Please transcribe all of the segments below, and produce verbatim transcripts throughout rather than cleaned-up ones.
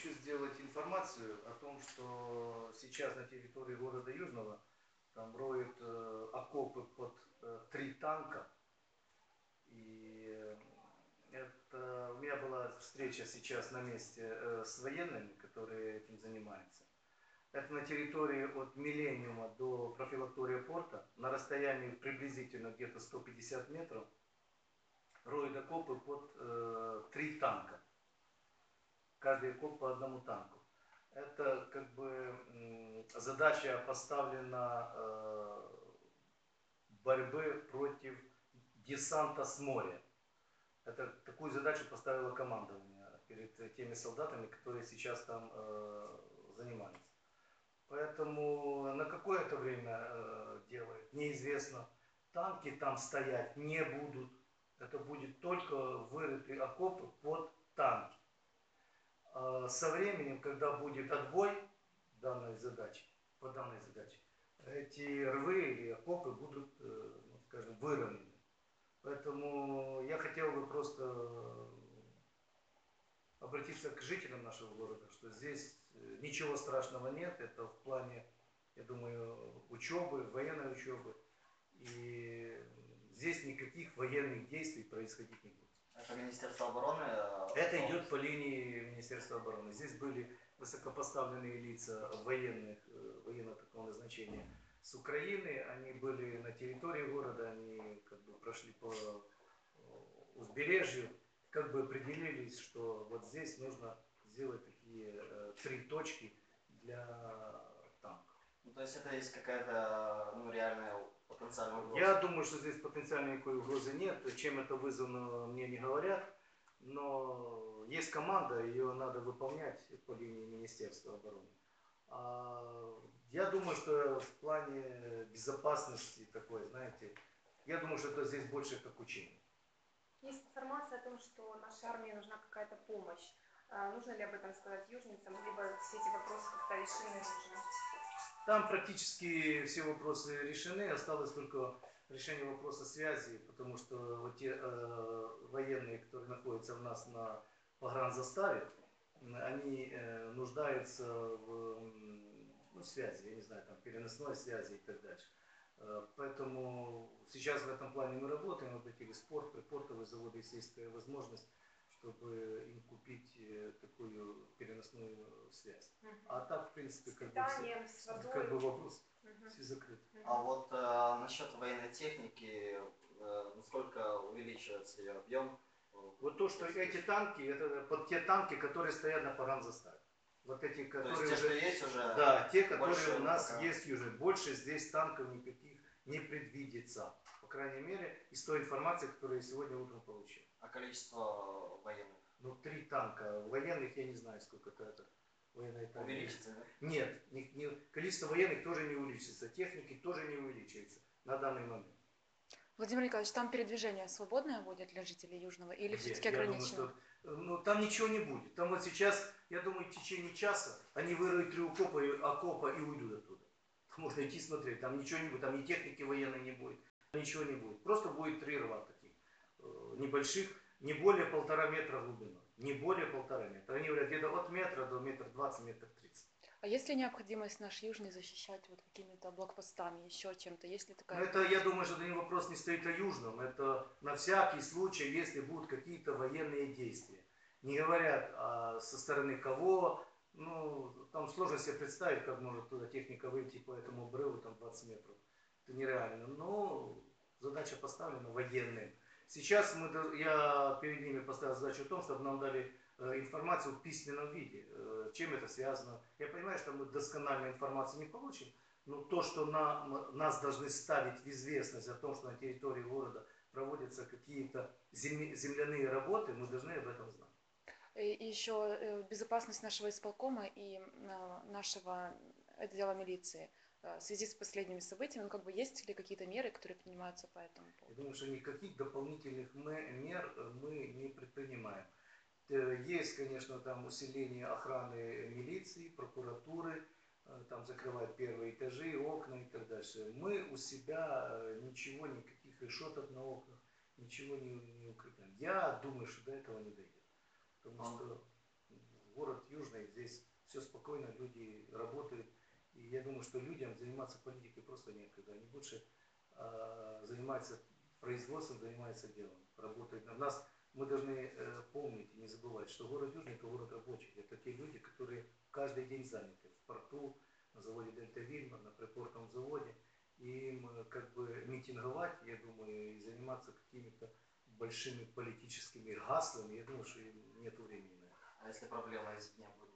хочу сделать информацию о том, что сейчас на территории города Южного там роют э, окопы под э, три танка. И э, это, у меня была встреча сейчас на месте э, с военными, которые этим занимаются. Это на территории от Миллениума до профилактория порта, на расстоянии приблизительно где-то сто пятьдесят метров, роют окопы под э, три танка. Каждый окоп по одному танку. Это как бы задача поставлена э, борьбы против десанта с моря. Это такую задачу поставила командование перед теми солдатами, которые сейчас там э, занимаются. Поэтому на какое-то время э, делают, неизвестно. Танки там стоять не будут. Это будет только вырытые окопы под танки. Со временем, когда будет отбой данной задачи, по данной задаче, эти рвы или окопы будут, ну, скажем, выровнены. Поэтому я хотел бы просто обратиться к жителям нашего города, что здесь ничего страшного нет, это в плане, я думаю, учебы, военной учебы, и здесь никаких военных действий происходить не будет. Это Министерство обороны? Это идет по линии Министерства обороны. Здесь были высокопоставленные лица военных, военного такого назначения с Украины. Они были на территории города, они как бы прошли по узбережью, как бы определились, что вот здесь нужно сделать такие э, три точки для танков. Ну, то есть это есть какая-то ну, реальная потенциальная угроза? Я думаю, что здесь потенциальной никакой угрозы нет. Чем это вызвано, мне не говорят. Но есть команда, ее надо выполнять по линии Министерства обороны. Я думаю, что в плане безопасности такой, знаете, я думаю, что это здесь больше как учение. Есть информация о том, что нашей армии нужна какая-то помощь. Нужно ли об этом сказать южницам, либо все эти вопросы как-то решены уже? Там практически все вопросы решены, осталось только решение вопроса связи, потому что вот те э, военные, которые находятся у нас на погранзаставе, они э, нуждаются в ну, связи, я не знаю, там переносной связи и так дальше. Э, поэтому сейчас в этом плане мы работаем, обратились в порт, припортовые заводы, если есть такая возможность, чтобы им купить такую переносную связь. Uh-huh. А так, в принципе, как, питанием, бы, все, как бы вопрос uh-huh. все закрыт. Uh-huh. А вот э, насчет военной техники, э, насколько увеличивается ее объем? Вот то, что эти танки, это под те танки, которые стоят на погранзаставе. Вот эти, которые то есть те, уже, что есть уже? Да, те, которые у нас пока... есть уже. Больше здесь танков никаких не предвидится. По крайней мере, из той информации, которую я сегодня утром получил. А количество военных? Ну, три танка. Военных я не знаю, сколько это. Военные танки. Увеличится, да? Нет, не, не, количество военных тоже не увеличится. Техники тоже не увеличивается на данный момент. Владимир Николаевич, там передвижение свободное будет для жителей Южного или все-таки ограничено? Думаю, что, ну, там ничего не будет. Там вот сейчас, я думаю, в течение часа они выроют три окопа, окопа и уйдут оттуда. Можно идти смотреть, там ничего не будет, там ни техники военной не будет, ничего не будет. Просто будет три рва таких э, небольших, не более полтора метра глубиной. Не более полтора метра. Они говорят, где-то от метра до метра двадцать, метр тридцать. А есть ли необходимость наш Южный защищать вот какими-то блокпостами, еще чем-то? Есть ли такая... Ну, это, я думаю, что это вопрос не стоит о Южном. Это на всякий случай, если будут какие-то военные действия. Не говорят а со стороны кого. Ну, там сложно себе представить, как может туда техника выйти по этому обрыву, там двадцать метров. Это нереально. Но задача поставлена военным. Сейчас мы, я перед ними поставил задачу о том, чтобы нам дали информацию в письменном виде. Чем это связано? Я понимаю, что мы доскональную информацию не получим, но то, что на, нас должны ставить в известность о том, что на территории города проводятся какие-то земляные работы, мы должны об этом знать. И еще безопасность нашего исполкома и нашего отдела милиции в связи с последними событиями, ну, как бы есть ли какие-то меры, которые принимаются по этому поводу? Я думаю, что никаких дополнительных мер мы не предпринимаем. Есть, конечно, там усиление охраны милиции, прокуратуры, там закрывать первые этажи, окна и так дальше. Мы у себя ничего, никаких решеток на окнах, ничего не, не укрепляем. Я думаю, что до этого не дойдет. Потому что город Южный здесь здесь все спокойно, люди работают. И я думаю, что людям заниматься политикой просто некогда. Они больше э, занимаются производством, занимаются делом, работают. У нас мы должны э, помнить и не забывать, что город Южный – это город рабочих. Это те люди, которые каждый день заняты в порту, на заводе Дельта Вильма, на припортовом заводе. И им э, как бы митинговать, я думаю, и заниматься какими-то большими политическими гаслами, я думаю, что им нет времени на это. А если проблема извне будет?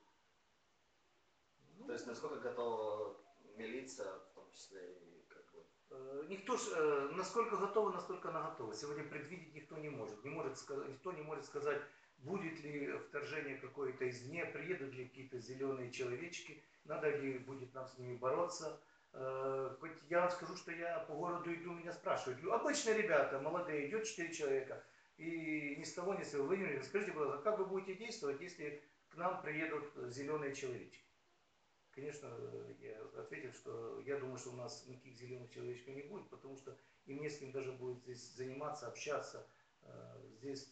Ну, То есть насколько готова милиция, в том числе и как бы... Э, Никто ж, э, насколько готово, настолько она готова. Сегодня предвидеть никто не может. Не может сказать, никто не может сказать, будет ли вторжение какое-то извне, приедут ли какие-то зеленые человечки, надо ли будет нам с ними бороться. Э, Хоть я вам скажу, что я по городу иду, меня спрашивают. Обычные ребята, молодые, идет четыре человека, и ни с того ни с сего. Владимир, скажите, пожалуйста, как вы будете действовать, если к нам приедут зеленые человечки? Конечно, я ответил, что я думаю, что у нас никаких зеленых человечков не будет, потому что им не с кем даже будет здесь заниматься, общаться. Здесь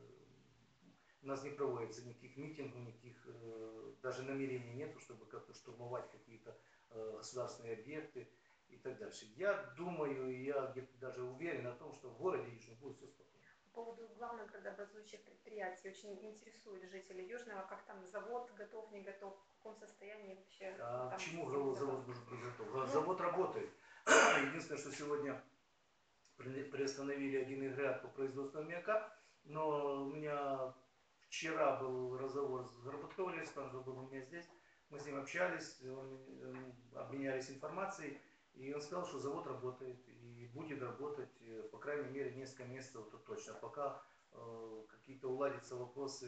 у нас не проводится никаких митингов, никаких даже намерений нету, чтобы как-то штурмовать какие-то государственные объекты и так дальше. Я думаю, и я где-то даже уверен о том, что в городе Южном будет все спокойно. По поводу главных градообразующих предприятий очень интересует жителей Южного, как там завод готов, не готов, в каком состоянии вообще. А там к чему с завод может быть готов? Ну, Завод работает. Единственное, что сегодня приостановили один агрегат по производству аммиака, но у меня вчера был разговор с Горбатовлевым, он был у меня здесь, мы с ним общались, он, обменялись информацией, и он сказал, что завод работает и будет работать, по крайней мере, несколько месяцев, это точно, пока э, какие-то уладятся вопросы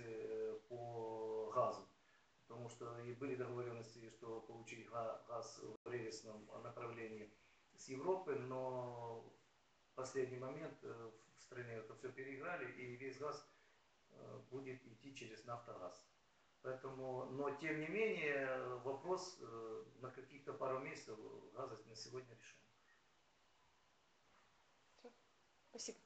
по газу. Потому что и были договоренности, что получить газ в рельсном направлении с Европы, но в последний момент в стране это все переиграли, и весь газ будет идти через Нафтогаз. Поэтому, но тем не менее, вопрос на каких-то пару месяцев газа на сегодня решен. Спасибо.